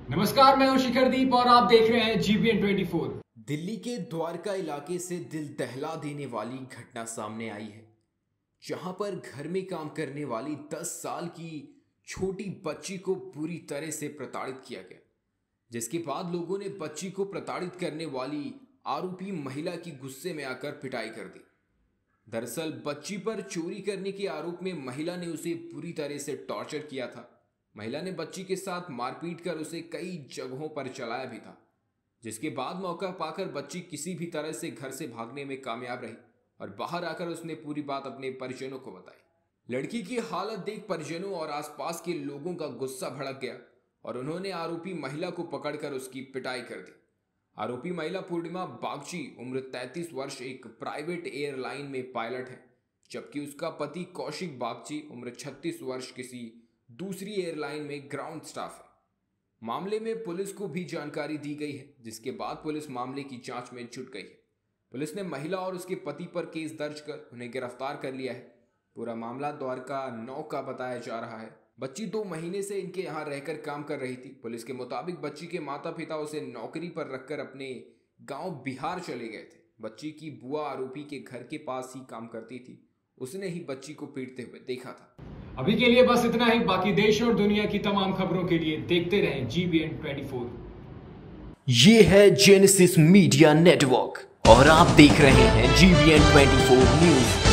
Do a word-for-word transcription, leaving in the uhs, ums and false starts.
नमस्कार, मैं हूं शिखर दीप और आप देख रहे हैं जीबीएन ट्वेंटी फोर। दिल्ली के द्वारका इलाके से दिल दहला देने वाली घटना सामने आई है, जहां पर घर में काम करने वाली दस साल की छोटी बच्ची को पूरी तरह से प्रताड़ित किया गया, जिसके बाद लोगों ने बच्ची को प्रताड़ित करने वाली आरोपी महिला की गुस्से में आकर पिटाई कर दी। दरअसल बच्ची पर चोरी करने के आरोप में महिला ने उसे पूरी तरह से टॉर्चर किया था। महिला ने बच्ची के साथ मारपीट कर उसे कई जगहों पर चलाया भी था, जिसके बाद मौका पाकर बच्ची किसी भी तरह से घर से भागने में कामयाब रही और बाहर आकर उसने पूरी बात अपने परिजनों को बताई। लड़की की हालत देख परिजनों और आसपास के लोगों का गुस्सा भड़क गया और उन्होंने आरोपी महिला को पकड़कर उसकी पिटाई कर दी। आरोपी महिला पूर्णिमा बागची उम्र तैंतीस वर्ष एक प्राइवेट एयरलाइन में पायलट है, जबकि उसका पति कौशिक बागची उम्र छत्तीस वर्ष किसी दूसरी एयरलाइन में ग्राउंड स्टाफ है। मामले में पुलिस को भी जानकारी दी गई है, जिसके बाद पुलिस मामले की जांच में जुट गई है। पुलिस ने महिला और उसके पति पर केस दर्ज कर उन्हें गिरफ्तार कर लिया है। पूरा मामला द्वारका नौ का बताया जा रहा है। बच्ची दो महीने से इनके यहाँ रहकर काम कर रही थी। पुलिस के मुताबिक बच्ची के माता पिता उसे नौकरी पर रखकर अपने गांव बिहार चले गए थे। बच्ची की बुआ आरोपी के घर के पास ही काम करती थी, उसने ही बच्ची को पीटते हुए देखा था। अभी के लिए बस इतना ही। बाकी देश और दुनिया की तमाम खबरों के लिए देखते रहें जीबीएन ट्वेंटी फोर। ये है जेनेसिस मीडिया नेटवर्क और आप देख रहे हैं जीबीएन ट्वेंटी फोर न्यूज।